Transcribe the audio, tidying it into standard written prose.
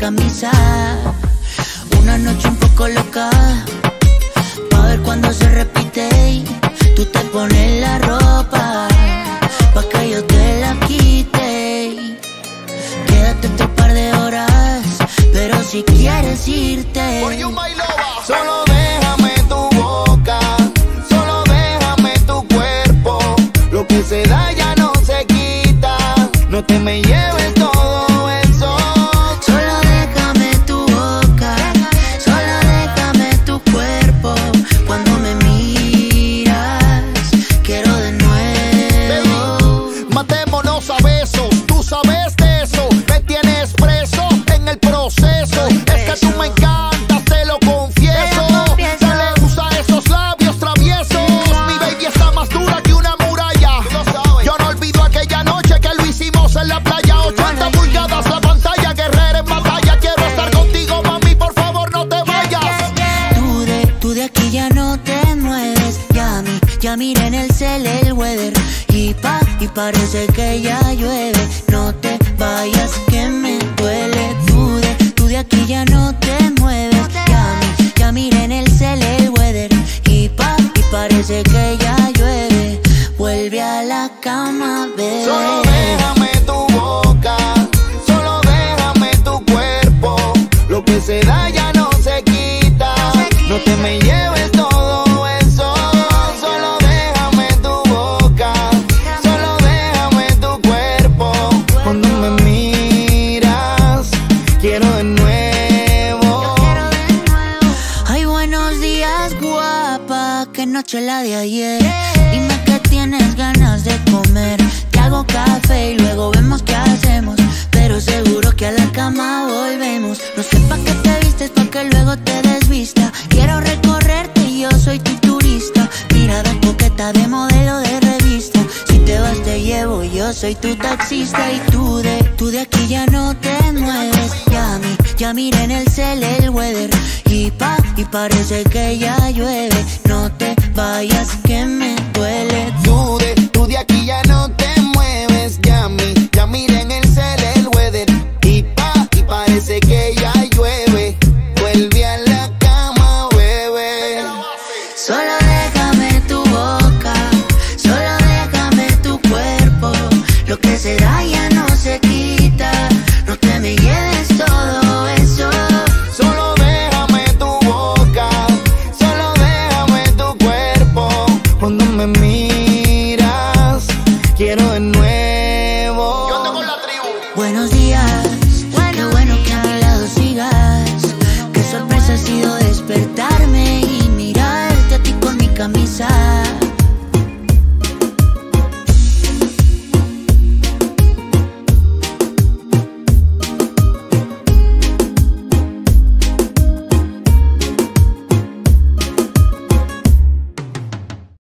camisa. Una noche un poco loca, pa' ver cuando se repite. Tú te pones la ropa, pa' que yo te la quite. Quédate otro par de horas, pero si quieres irte, solo déjame tu boca, solo déjame tu cuerpo. Lo que se da ya no se quita, no te me lleves todo eso. solo déjame tu boca, solo déjame tu cuerpo. Cuando me miras, quiero de nuevo. Baby, matémonos a besos, tú sabes de eso. Me tienes preso en el proceso. Es que tú me encantas, te lo confieso. Dale, usa esos labios traviesos. Mi baby está más dura que una muralla. Yo no olvido aquella noche que lo hicimos en la playa. 80 pulgadas la pantalla, guerrera en batalla. Quiero estar contigo, mami, por favor no te vayas. Tú de aquí ya no te mueves. Ya miré en el cel el weather y parece que ya llueve. No te vayas que me duele. Tú de aquí ya no te mueves. Ya miré en el cel el weather y parece que ya llueve. Vuelve a la cama, bebé. Solo déjame tu boca, solo déjame tu cuerpo. Lo que se da ya no se quita, no te me lleves todo eso. Solo déjame tu boca, solo déjame tu cuerpo. Cuando me miras, quiero de nuevo. Ay, buenos días, guapa. Qué noche la de ayer. Dime que tienes ganas de comer. Te hago café y luego vemos qué hacemos. Pero seguro que a la cama volvemos. No sé pa' qué te vistes, pa' que luego te desvista. Quiero recorrerte y yo soy tu turista. Mirada coqueta de modelo de revista. Si te vas te llevo, yo soy tu taxista. Y tú de aquí ya no te mueves. Ya miré en el cel el weather y parece que ya llueve. No te vayas que me duele. Tú de aquí ya no te mueves, ya miré en el cel el weather y parece que ya llueve. Vuelve a la cama, bebé. Solo déjame tu boca, solo déjame tu cuerpo. Lo que se da ya no se quita, no te me lleves todo eso. Solo déjame tu boca, solo déjame tu cuerpo. Cuando me miras, quiero de nuevo. Yo ando con la tribu. Buenos días.